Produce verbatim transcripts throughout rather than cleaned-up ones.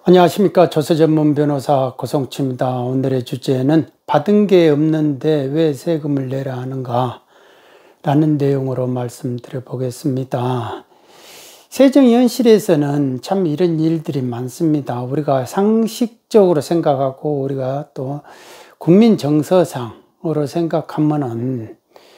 안녕하십니까. 조세전문 변호사 고성치입니다. 오늘의 주제는 받은 게 없는데 왜 세금을 내라 하는가 라는 내용으로 말씀드려 보겠습니다. 세정 현실에서는 참 이런 일들이 많습니다. 우리가 상식적으로 생각하고 우리가 또 국민 정서상으로 생각하면은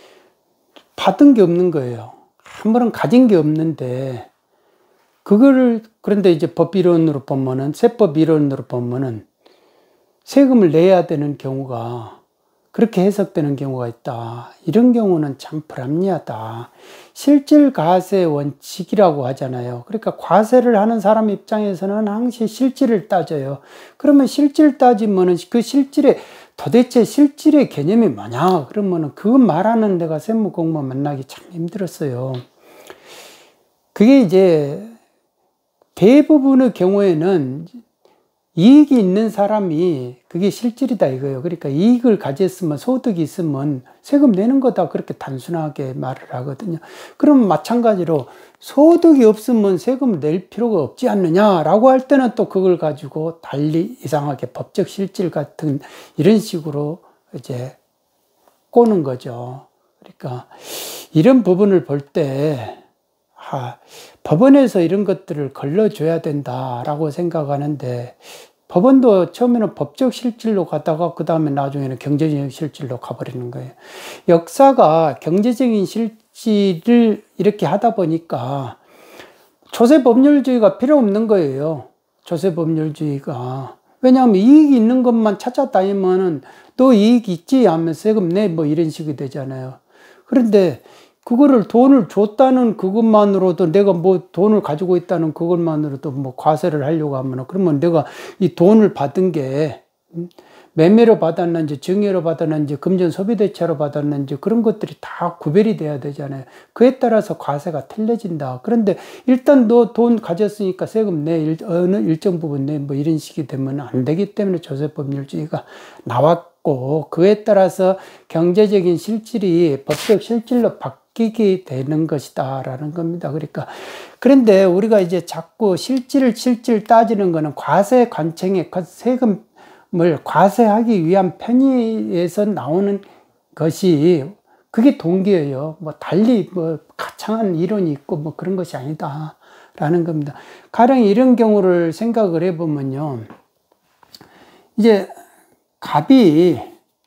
받은 게 없는 거예요. 한 번은 가진 게 없는데 그거를, 그런데 이제 법이론으로 보면은, 세법 이론으로 보면은 세금을 내야 되는 경우가, 그렇게 해석되는 경우가 있다. 이런 경우는 참 불합리하다. 실질과세 원칙이라고 하잖아요. 그러니까 과세를 하는 사람 입장에서는 항상 실질을 따져요. 그러면 실질 따지면은 그 실질의, 도대체 실질의 개념이 뭐냐? 그러면은 그거 말하는 데가 세무공무원 만나기 참 힘들었어요. 그게 이제 대부분의 경우에는 이익이 있는 사람이 그게 실질이다 이거예요. 그러니까 이익을 가졌으면, 소득이 있으면 세금 내는 거다, 그렇게 단순하게 말을 하거든요. 그럼 마찬가지로 소득이 없으면 세금 낼 필요가 없지 않느냐라고 할 때는 또 그걸 가지고 달리 이상하게 법적 실질 같은 이런 식으로 이제 꼬는 거죠. 그러니까 이런 부분을 볼 때 아, 법원에서 이런 것들을 걸러줘야 된다라고 생각하는데, 법원도 처음에는 법적 실질로 가다가 그 다음에 나중에는 경제적인 실질로 가버리는 거예요. 역사가 경제적인 실질을 이렇게 하다 보니까 조세법률주의가 필요 없는 거예요. 조세법률주의가. 왜냐하면 이익이 있는 것만 찾아다니면은 또 이익이 있지 하면 세금 내, 뭐 이런 식이 되잖아요. 그런데 그거를 돈을 줬다는 그것만으로도, 내가 뭐 돈을 가지고 있다는 그것만으로도 뭐 과세를 하려고 하면, 그러면 내가 이 돈을 받은 게 매매로 받았는지 증여로 받았는지 금전 소비대차로 받았는지 그런 것들이 다 구별이 돼야 되잖아요. 그에 따라서 과세가 틀려진다. 그런데 일단 너 돈 가졌으니까 세금 내, 어느 일정 부분 내, 뭐 이런 식이 되면 안 되기 때문에 조세법률주의가 나왔고, 그에 따라서 경제적인 실질이 법적 실질로 바뀌 바뀌게 되는 것이다 라는 겁니다. 그러니까 그런데 우리가 이제 자꾸 실질을 실질 따지는 거는 과세 관청에 세금을 과세하기 위한 편의에서 나오는 것이, 그게 동기예요. 뭐 달리 뭐 가창한 이론이 있고 뭐 그런 것이 아니다 라는 겁니다. 가령 이런 경우를 생각을 해보면요, 이제 갑이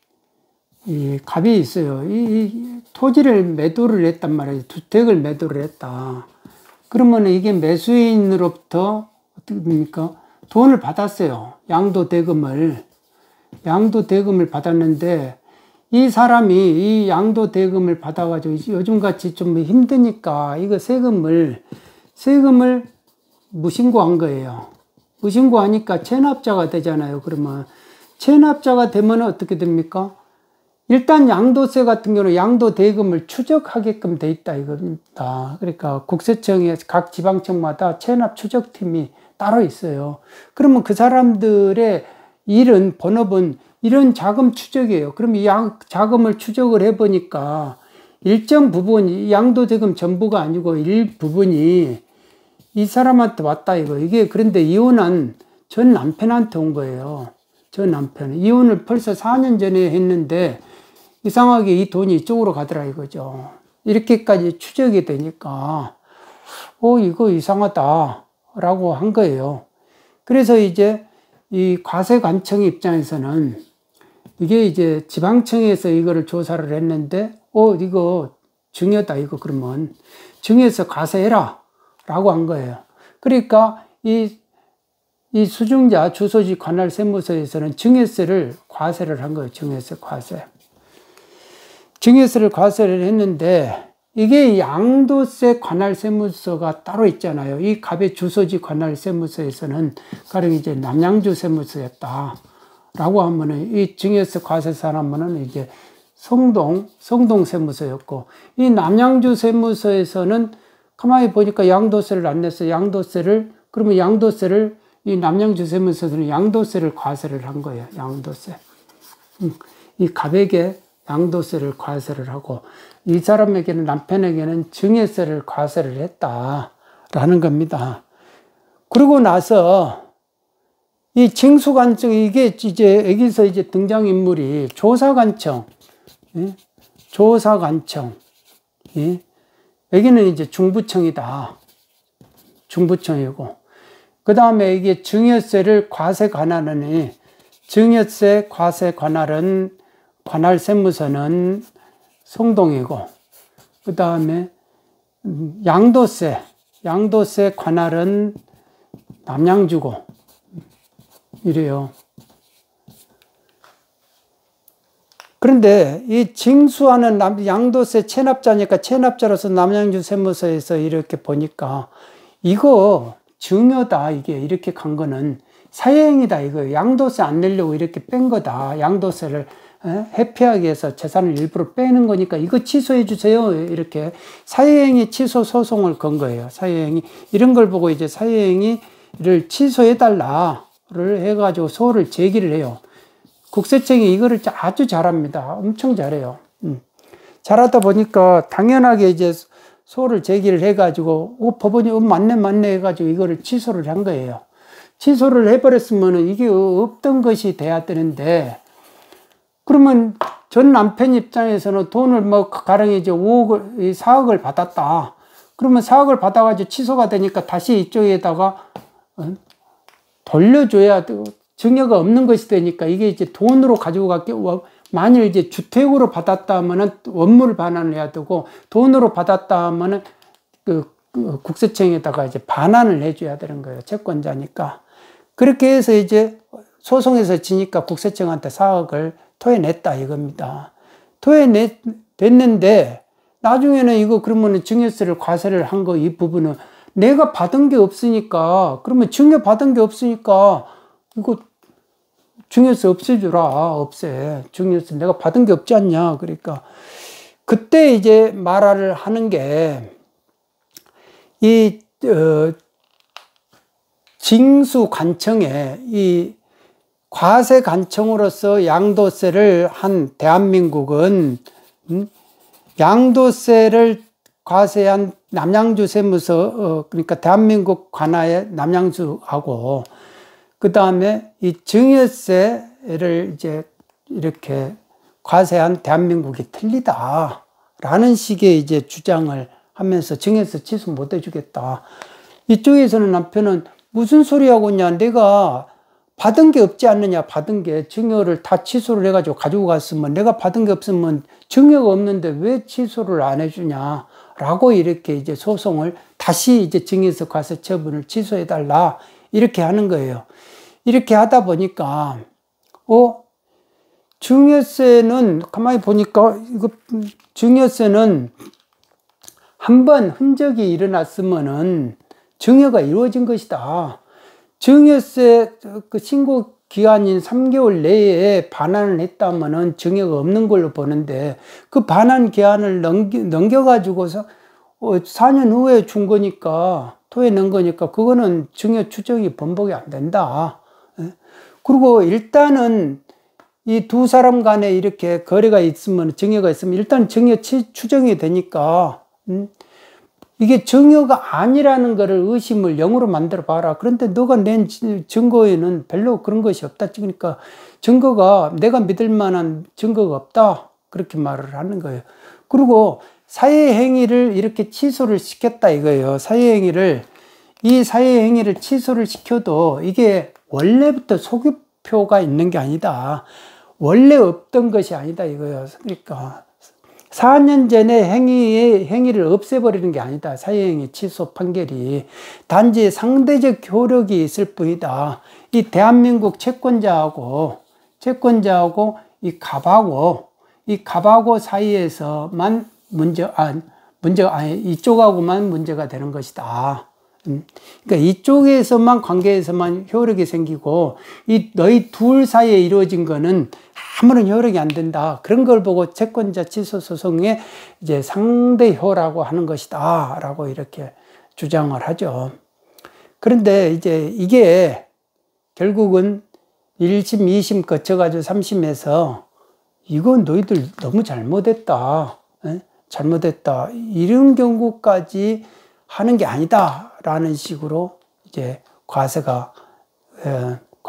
이 갑이 있어요. 이, 이 토지를 매도를 했단 말이에요. 주택을 매도를 했다. 그러면 이게 매수인으로부터 어떻게 됩니까? 돈을 받았어요. 양도 대금을. 양도 대금을 받았는데, 이 사람이 이 양도 대금을 받아가지고 요즘같이 좀 힘드니까 이거 세금을, 세금을 무신고한 거예요. 무신고하니까 체납자가 되잖아요. 그러면 체납자가 되면 어떻게 됩니까? 일단 양도세 같은 경우는 양도 대금을 추적하게끔 돼 있다 이겁니다. 그러니까 국세청에 각 지방청마다 체납 추적팀이 따로 있어요. 그러면 그 사람들의 일은, 본업은 이런 자금 추적이에요. 그럼 이 자금을 추적을 해보니까 일정 부분, 양도 대금 전부가 아니고 일부분이 이 사람한테 왔다 이거. 이게 그런데 이혼한 전 남편한테 온 거예요. 전 남편. 이혼을 벌써 사 년 전에 했는데 이상하게 이 돈이 이쪽으로 가더라 이거죠. 이렇게까지 추적이 되니까 어 이거 이상하다 라고 한 거예요. 그래서 이제 이 과세관청 입장에서는 이게 이제 지방청에서 이거를 조사를 했는데 어 이거 증여다 이거, 그러면 증여해서 과세해라 라고 한 거예요. 그러니까 이 이 수증자 주소지 관할 세무서에서는 증여세를 과세를 한 거예요. 증여세 과세. 증여세를 과세를 했는데, 이게 양도세 관할 세무서가 따로 있잖아요. 이 갑의 주소지 관할 세무서에서는 가령 이제 남양주 세무서였다 라고 하면은, 이 증여세 과세사 하면은 이제 성동, 성동 세무서였고, 이 남양주 세무서에서는 가만히 보니까 양도세를 안 냈어요. 양도세를, 그러면 양도세를, 이 남양주 세무서에서는 양도세를 과세를 한 거예요. 양도세. 이 갑에게 양도세를 과세를 하고, 이 사람에게는, 남편에게는 증여세를 과세를 했다라는 겁니다. 그러고 나서 이 징수관청, 이게 이제 여기서 이제 등장인물이 조사관청, 예? 조사관청, 예? 여기는 이제 중부청이다. 중부청이고, 그 다음에 이게 증여세를 과세 관할은, 증여세 과세 관할은, 관할 세무서는 성동이고, 그 다음에 양도세, 양도세 관할은 남양주고, 이래요. 그런데 이 징수하는 양도세 체납자니까 체납자로서 남양주 세무서에서 이렇게 보니까 이거 증여다, 이게 이렇게 간 거는 사회행위다, 이거 양도세 안 내려고 이렇게 뺀 거다. 양도세를 회피하기 위해서 재산을 일부러 빼는 거니까 이거 취소해 주세요. 이렇게 사회행위 취소 소송을 건 거예요. 사회행위 이런 걸 보고 이제 사회행위를 취소해 달라를 해가지고 소를 제기를 해요. 국세청이 이거를 아주 잘합니다. 엄청 잘해요. 음. 잘하다 보니까 당연하게 이제 소를 제기를 해가지고, 어, 법원이, 어, 맞네, 맞네 해가지고 이거를 취소를 한 거예요. 취소를 해버렸으면은 이게 없던 것이 돼야 되는데, 그러면 전 남편 입장에서는 돈을 뭐, 가령 이제 오억을, 사억을 받았다. 그러면 사억을 받아가지고 취소가 되니까 다시 이쪽에다가, 어, 돌려줘야 되고, 증여가 없는 것이 되니까 이게 이제 돈으로 가지고 갈게, 만일 이제 주택으로 받았다 하면은 원물 반환을 해야 되고, 돈으로 받았다 하면은 그, 그 국세청에다가 이제 반환을 해줘야 되는 거예요. 채권자니까. 그렇게 해서 이제 소송에서 지니까 국세청한테 사억을 토해냈다 이겁니다. 토해냈는데, 나중에는 이거 그러면은 증여세를 과세를 한 거 이 부분은 내가 받은 게 없으니까, 그러면 증여 받은 게 없으니까 이거 증여세 없애주라, 없애. 증여세 내가 받은 게 없지 않냐. 그러니까 그때 이제 말을 하는 게 이 어, 징수관청에 이 과세관청으로서 양도세를 한 대한민국은 음, 양도세를 과세한 남양주 세무서, 어, 그러니까 대한민국 관하의 남양주하고, 그 다음에 이 증여세를 이제 이렇게 과세한 대한민국이 틀리다. 라는 식의 이제 주장을 하면서 증여세 취소 못 해주겠다. 이쪽에서는 남편은 무슨 소리 하고 있냐. 내가 받은 게 없지 않느냐. 받은 게 증여를 다 취소를 해가지고 가지고 갔으면, 내가 받은 게 없으면 증여가 없는데 왜 취소를 안 해주냐. 라고 이렇게 이제 소송을 다시 이제 증여세 과세 처분을 취소해달라. 이렇게 하는 거예요. 이렇게 하다 보니까, 어, 증여세는, 가만히 보니까, 이거, 증여세는 한 번 흔적이 일어났으면은 증여가 이루어진 것이다. 증여세 그 신고 기한인 삼 개월 내에 반환을 했다면은 증여가 없는 걸로 보는데, 그 반환 기한을 넘기, 넘겨가지고서 어, 사 년 후에 준 거니까, 토해낸 거니까, 그거는 증여 추정이 번복이 안 된다. 그리고 일단은 이 두 사람 간에 이렇게 거래가 있으면, 증여가 있으면 일단 증여 추정이 되니까, 음, 이게 증여가 아니라는 거를 의심을 영으로 만들어 봐라. 그런데 너가 낸 증거에는 별로 그런 것이 없다. 그러니까 증거가, 내가 믿을 만한 증거가 없다. 그렇게 말을 하는 거예요. 그리고 사회행위를 이렇게 취소를 시켰다 이거예요. 사회행위를, 이 사회행위를 취소를 시켜도 이게 원래부터 소급표가 있는 게 아니다. 원래 없던 것이 아니다 이거예요. 그러니까 사 년 전에 행위의 행위를 없애버리는 게 아니다. 사회행위 취소 판결이 단지 상대적 효력이 있을 뿐이다. 이 대한민국 채권자하고 채권자하고 이 갑하고 이 갑하고 사이에서만 문제 아 문제가 아니 이쪽하고만 문제가 되는 것이다. 그러니까 이쪽에서만 관계에서만 효력이 생기고 이 너희 둘 사이에 이루어진 거는 아무런 효력이 안 된다. 그런 걸 보고 채권자 취소 소송의 이제 상대효라고 하는 것이다. 라고 이렇게 주장을 하죠. 그런데 이제 이게 결국은 일 심, 이 심 거쳐가지고 삼 심에서 이건 너희들 너무 잘못했다. 에? 잘못했다. 이런 경우까지 하는 게 아니다. 라는 식으로 이제 과세가, 에,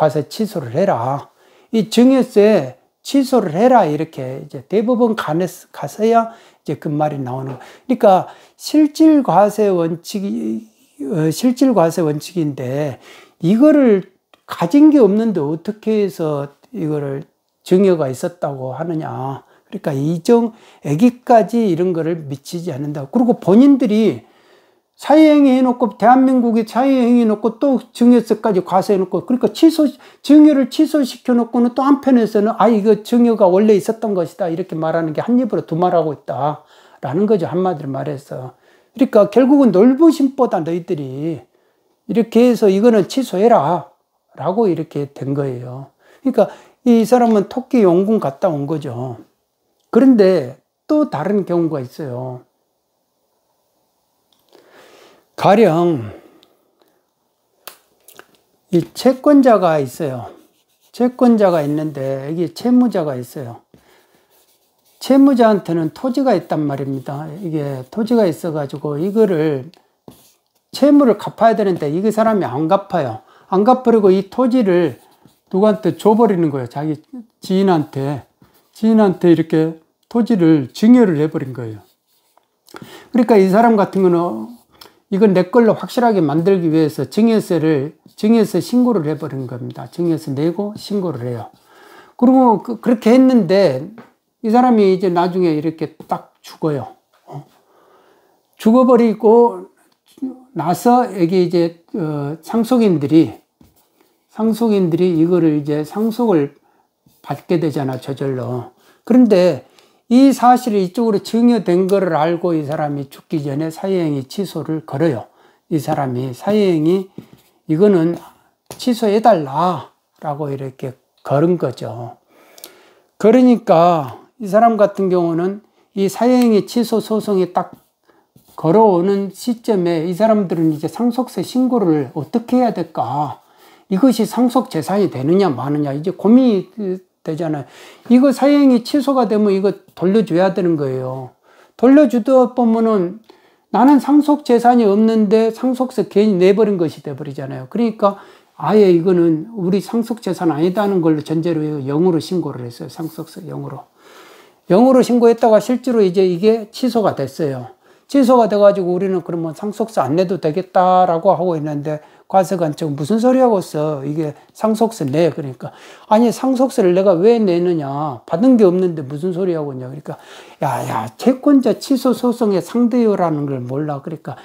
과세 취소를 해라. 이 증여세 취소를 해라. 이렇게 이제 대법원 가서야 이제 그 말이 나오는 거예요. 그러니까 실질 과세 원칙이, 어, 실질 과세 원칙인데 이거를 가진 게 없는데 어떻게 해서 이거를 증여가 있었다고 하느냐. 그러니까 이정, 애기까지 이런 거를 미치지 않는다. 그리고 본인들이 사회행위 해놓고, 대한민국이 사회행위 해놓고 또 증여세까지 과세해놓고, 그러니까 취소, 증여를 취소시켜놓고는 또 한편에서는 아, 이거 증여가 원래 있었던 것이다. 이렇게 말하는 게 한 입으로 두 말하고 있다. 라는 거죠. 한마디로 말해서. 그러니까 결국은 놀부심보다 너희들이 이렇게 해서 이거는 취소해라. 라고 이렇게 된 거예요. 그러니까 이 사람은 토끼 용궁 갔다 온 거죠. 그런데 또 다른 경우가 있어요. 가령 이 채권자가 있어요. 채권자가 있는데 여기 채무자가 있어요. 채무자한테는 토지가 있단 말입니다. 이게 토지가 있어가지고 이거를 채무를 갚아야 되는데 이 사람이 안 갚아요. 안 갚으려고 이 토지를 누구한테 줘버리는 거예요. 자기 지인한테. 지인한테 이렇게 토지를 증여를 해버린 거예요. 그러니까 이 사람 같은 거는 이건 내 걸로 확실하게 만들기 위해서 증여세를, 증여세 신고를 해버린 겁니다. 증여세 내고 신고를 해요. 그리고 그, 그렇게 했는데 이 사람이 이제 나중에 이렇게 딱 죽어요. 어. 죽어버리고 나서 여기 이제 어, 상속인들이 상속인들이 이거를 이제 상속을 받게 되잖아, 저절로. 그런데 이 사실이 이쪽으로 증여된 거를 알고 이 사람이 죽기 전에 사회행위 취소를 걸어요. 이 사람이 사회행위 이거는 취소해달라 라고 이렇게 걸은 거죠. 그러니까 이 사람 같은 경우는 이 사회행위 취소 소송이 딱 걸어오는 시점에 이 사람들은 이제 상속세 신고를 어떻게 해야 될까? 이것이 상속 재산이 되느냐 마느냐 이제 고민이 되잖아요. 이거 사회행위 취소가 되면 이거 돌려줘야 되는 거예요. 돌려주다 보면은 나는 상속 재산이 없는데 상속세 괜히 내버린 것이 돼버리잖아요. 그러니까 아예 이거는 우리 상속 재산 아니다는 걸로 전제로 영으로 신고를 했어요. 상속세 영으로. 영으로 신고했다가 실제로 이제 이게 취소가 됐어요. 취소가 돼가지고 우리는 그러면 상속세 안 내도 되겠다라고 하고 있는데 과세관청은 무슨 소리 하고 있어. 이게 상속세 내. 그러니까 아니 상속세를 내가 왜 내느냐. 받은 게 없는데 무슨 소리 하고 있냐. 그러니까 야야 채권자 취소 소송의 상대요라는 걸 몰라. 그러니까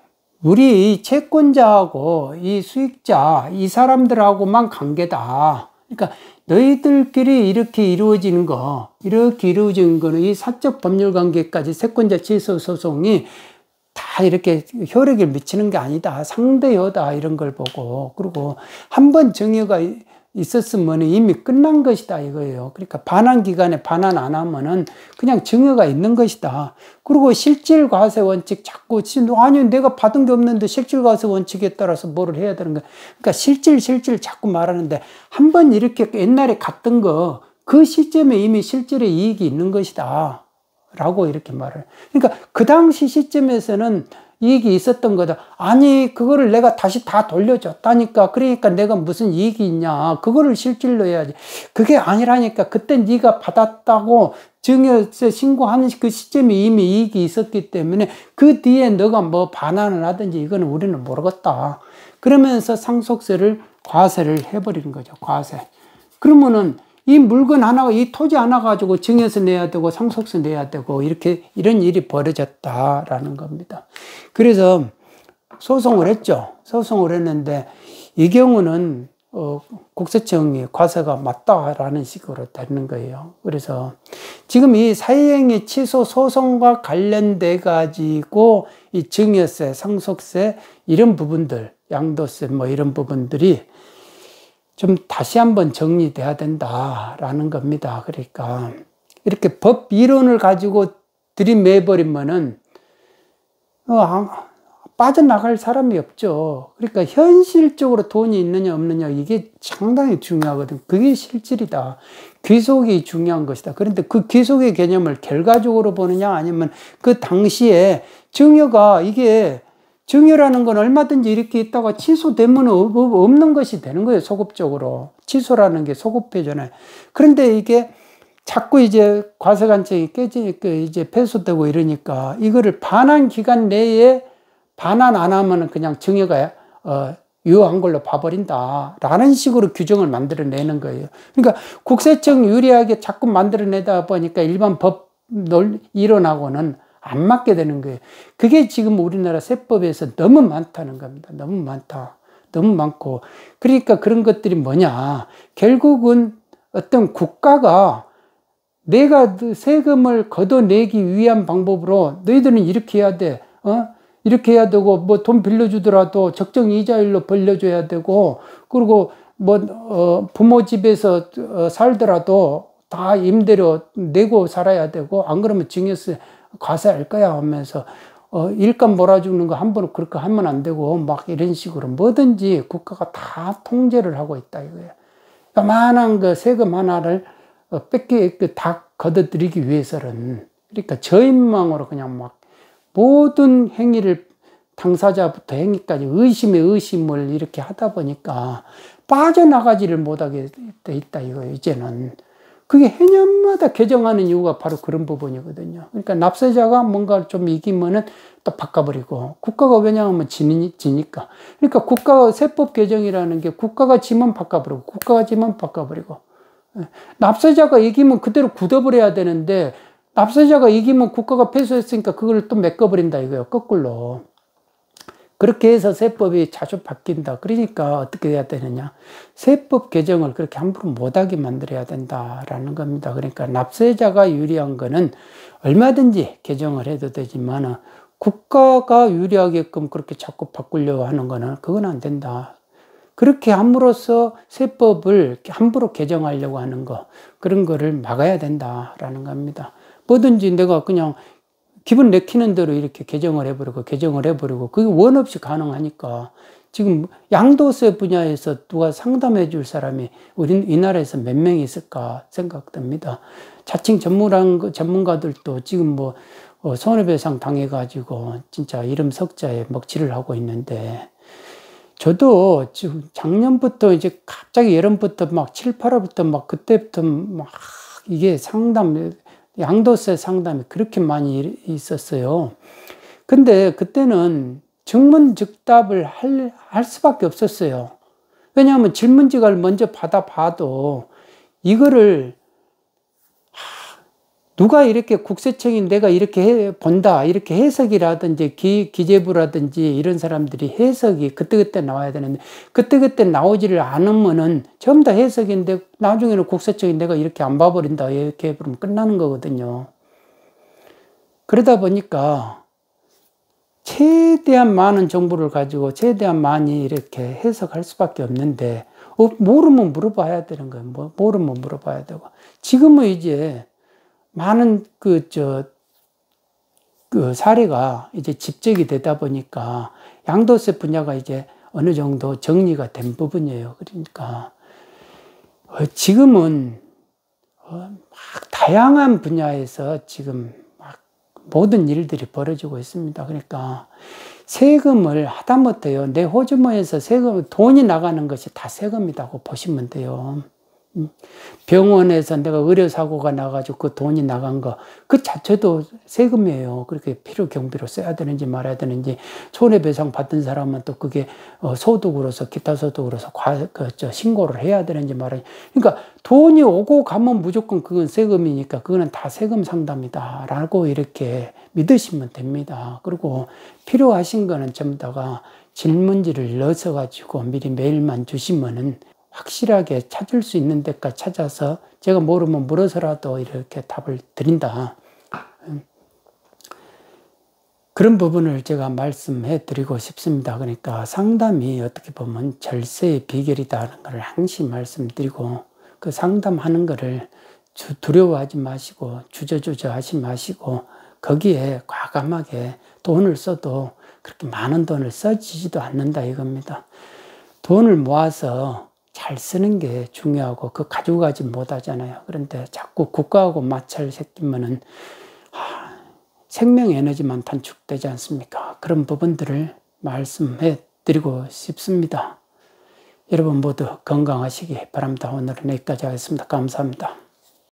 우리 이 채권자하고 이 수익자 이 사람들하고만 관계다. 그러니까 너희들끼리 이렇게 이루어지는 거, 이렇게 이루어지는 거는 이 사적 법률 관계까지 채권자 취소 소송이 다 이렇게 효력을 미치는 게 아니다. 상대여다. 이런 걸 보고. 그리고 한 번 증여가 있었으면 이미 끝난 것이다. 이거예요. 그러니까 반환 기간에 반환 안 하면은 그냥 증여가 있는 것이다. 그리고 실질 과세 원칙 자꾸, 아니, 내가 받은 게 없는데 실질 과세 원칙에 따라서 뭐를 해야 되는 거야. 그러니까 실질, 실질 자꾸 말하는데 한 번 이렇게 옛날에 갔던 거, 그 시점에 이미 실질의 이익이 있는 것이다. 라고 이렇게 말을. 그러니까 그 당시 시점에서는 이익이 있었던 거다. 아니, 그거를 내가 다시 다 돌려줬다니까. 그러니까 내가 무슨 이익이 있냐. 그거를 실질로 해야지. 그게 아니라니까. 그때 네가 받았다고 증여세 신고하는 그 시점에 이미 이익이 있었기 때문에 그 뒤에 너가 뭐 반환을 하든지 이거는 우리는 모르겠다. 그러면서 상속세를 과세를 해버리는 거죠. 과세. 그러면은 이 물건 하나, 이 토지 하나 가지고 증여세 내야 되고 상속세 내야 되고 이렇게 이런 일이 벌어졌다라는 겁니다. 그래서 소송을 했죠. 소송을 했는데 이 경우는 어, 국세청이 과세가 맞다라는 식으로 되는 거예요. 그래서 지금 이 사회행위 취소 소송과 관련돼 가지고 이 증여세, 상속세 이런 부분들, 양도세 뭐 이런 부분들이 좀 다시 한번 정리돼야 된다라는 겁니다. 그러니까 이렇게 법 이론을 가지고 들이매버리면은 어, 빠져나갈 사람이 없죠. 그러니까 현실적으로 돈이 있느냐 없느냐 이게 상당히 중요하거든. 그게 실질이다. 귀속이 중요한 것이다. 그런데 그 귀속의 개념을 결과적으로 보느냐 아니면 그 당시에 증여가 이게 증여라는 건 얼마든지 이렇게 있다가 취소되면 없는 것이 되는 거예요, 소급적으로. 취소라는 게 소급회잖아요. 그런데 이게 자꾸 이제 과세관청이 깨지, 그 이제 폐소되고 이러니까 이거를 반환 기간 내에 반환 안 하면은 그냥 증여가, 어, 유효한 걸로 봐버린다. 라는 식으로 규정을 만들어내는 거예요. 그러니까 국세청 유리하게 자꾸 만들어내다 보니까 일반 법 이론하고는 안 맞게 되는 거예요. 그게 지금 우리나라 세법에서 너무 많다는 겁니다. 너무 많다. 너무 많고. 그러니까 그런 것들이 뭐냐. 결국은 어떤 국가가 내가 세금을 걷어내기 위한 방법으로 너희들은 이렇게 해야 돼. 어? 이렇게 해야 되고, 뭐 돈 빌려주더라도 적정 이자율로 빌려줘야 되고, 그리고 뭐, 어, 부모 집에서 어, 살더라도 다 임대료 내고 살아야 되고, 안 그러면 증여세 과세할 거야 하면서, 어, 일감 몰아주는 거 함부로 그렇게 하면 안 되고, 막 이런 식으로 뭐든지 국가가 다 통제를 하고 있다 이거예요. 요만한 그 세금 하나를 어, 뺏기, 그 다 걷어들이기 위해서는, 그러니까 저인망으로 그냥 막 모든 행위를 당사자부터 행위까지 의심에 의심을 이렇게 하다 보니까 빠져나가지를 못하게 돼 있다 이거예요, 이제는. 그게 해년마다 개정하는 이유가 바로 그런 부분이거든요. 그러니까 납세자가 뭔가 좀 이기면은 또 바꿔버리고, 국가가 왜냐하면 지니, 지니까. 그러니까 국가 세법 개정이라는 게 국가가 지면 바꿔버리고, 국가가 지면 바꿔버리고. 납세자가 이기면 그대로 굳어버려야 되는데, 납세자가 이기면 국가가 패소했으니까 그걸 또 메꿔버린다 이거예요, 거꾸로. 그렇게 해서 세법이 자주 바뀐다. 그러니까 어떻게 해야 되느냐. 세법 개정을 그렇게 함부로 못하게 만들어야 된다라는 겁니다. 그러니까 납세자가 유리한 거는 얼마든지 개정을 해도 되지만 국가가 유리하게끔 그렇게 자꾸 바꾸려고 하는 거는 그건 안 된다. 그렇게 함으로써 세법을 함부로 개정하려고 하는 거, 그런 거를 막아야 된다라는 겁니다. 뭐든지 내가 그냥 기분 내키는 대로 이렇게 개정을 해버리고 개정을 해버리고 그게 원 없이 가능하니까 지금 양도세 분야에서 누가 상담해 줄 사람이 우리 이 나라에서 몇 명이 있을까 생각됩니다. 자칭 전문가, 전문가들도 지금 뭐 손해배상 당해가지고 진짜 이름 석자에 먹칠을 하고 있는데, 저도 지금 작년부터 이제 갑자기 여름부터 막 칠, 팔월부터 막 그때부터 막 이게 상담, 양도세 상담이 그렇게 많이 있었어요. 근데 그때는 증문즉답을 할, 할 수밖에 없었어요. 왜냐하면 질문지가를 먼저 받아봐도 이거를 누가 이렇게 국세청이 내가 이렇게 해, 본다 이렇게 해석이라든지 기, 기재부라든지 이런 사람들이 해석이 그때그때 나와야 되는데 그때그때 나오지를 않으면은 전부 다 해석인데 나중에는 국세청이 내가 이렇게 안 봐버린다 이렇게 해버리면 끝나는 거거든요. 그러다 보니까 최대한 많은 정보를 가지고 최대한 많이 이렇게 해석할 수밖에 없는데 어, 모르면 물어봐야 되는 거예요. 뭐, 모르면 물어봐야 되고. 지금은 이제 많은 그, 저, 그 사례가 이제 집적이 되다 보니까 양도세 분야가 이제 어느 정도 정리가 된 부분이에요. 그러니까, 어, 지금은, 어, 막 다양한 분야에서 지금 막 모든 일들이 벌어지고 있습니다. 그러니까 세금을 하다못해요. 내 호주머니에서 세금, 돈이 나가는 것이 다 세금이라고 보시면 돼요. 병원에서 내가 의료사고가 나가지고 그 돈이 나간 거, 그 자체도 세금이에요. 그렇게 필요 경비로 써야 되는지 말아야 되는지, 손해배상 받은 사람은 또 그게 소득으로서, 기타 소득으로서 과, 그, 저, 신고를 해야 되는지 말아야 되는지. 그러니까 돈이 오고 가면 무조건 그건 세금이니까 그거는 다 세금 상담이다. 라고 이렇게 믿으시면 됩니다. 그리고 필요하신 거는 전부 다가 질문지를 넣어서-가지고 미리 메일만 주시면은 확실하게 찾을 수 있는 데까지 찾아서 제가 모르면 물어서라도 이렇게 답을 드린다. 그런 부분을 제가 말씀해 드리고 싶습니다. 그러니까 상담이 어떻게 보면 절세의 비결이다 하는 걸 항상 말씀드리고, 그 상담하는 거를 두려워하지 마시고 주저주저 하지 마시고 거기에 과감하게 돈을 써도 그렇게 많은 돈을 써지지도 않는다 이겁니다. 돈을 모아서 잘 쓰는 게 중요하고 그 가지고 가지 못하잖아요. 그런데 자꾸 국가하고 마찰 생기면은 하, 생명 에너지만 단축되지 않습니까? 그런 부분들을 말씀해 드리고 싶습니다. 여러분 모두 건강하시기 바랍니다. 오늘은 여기까지 하겠습니다. 감사합니다.